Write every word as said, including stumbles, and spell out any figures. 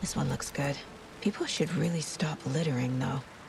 This one looks good. People should really stop littering, though.